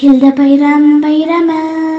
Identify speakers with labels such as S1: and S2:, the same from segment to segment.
S1: Keldi bayram bayrami,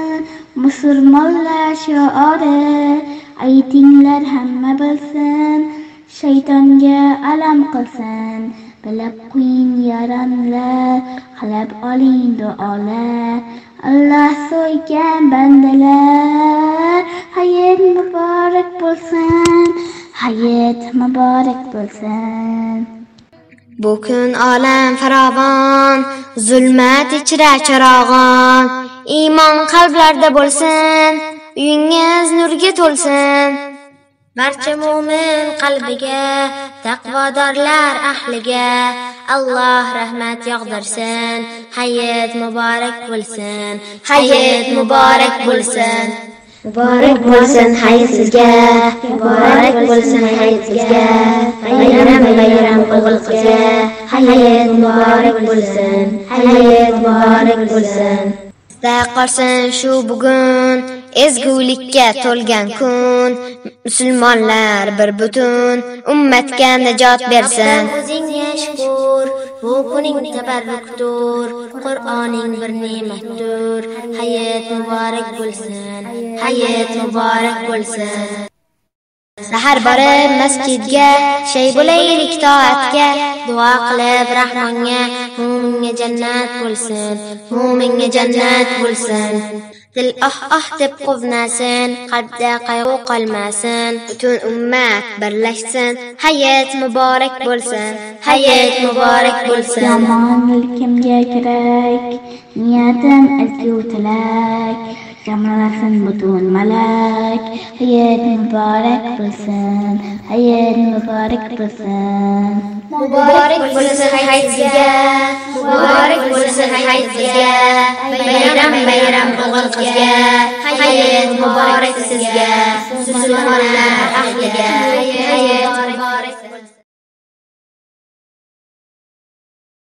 S1: musulmonlar shiori, aytinglar hamma bilsin, shaytonga alam qilsin. Bilib qo'ying yaronlar, qilib oling duolar. Allah so'ygan bandalar, hayit muborak bo'lsin, hayit muborak bo'lsin.
S2: Bu kun olam farovon, zulmat ichra charog'on. Iymon qalblarda bo'lsin, uyingiz nurga to'lsin. Barcha mu'min qalbiga, taqvodorlar ahliga Alloh rahmat yog'dirsin. Hayit muborak bo'lsin, hayit muborak bo'lsin. Muborak bo'lsin hayit sizga, muborak bo'lsin hayit sizga. Bayram o'g'il qizga, hayit muborak bo'lsin, hayit muborak bo'lsin. Sizda qolsin shu bugun, ezgulikka to'lgan kun. Musulmonlar bir butun, ummatga najot bersin. O'zingga shukr, bu kuning tabarrukdur, Qur'oning bir ne'matdir. Hayit muborak bo'lsin, hayit muborak bo'lsin. Sahar borib masjidga, shay bo'laylik toatga, duo qilib Rahmonga, mu'minga jannat bo'lsin, mu'minga jannat bo'lsin. Dil deb quvnasin, qalbda qayg'u qolmasin, butun ummat birlashsin. Hayit muborak bo'lsin, hayit muborak bo'lsin.
S1: Yomon kimga kerak, niyatim ezgu tilak, jamlasin butun malak. Hayit muborak bo'lsin, hayit muborak bo'lsin.
S2: Muborak bo'lsin hayit sizga, muborak bo'lsin hayit sizga. Bayram o'g'il qizga, hayit muborak sizga. Musulmonlar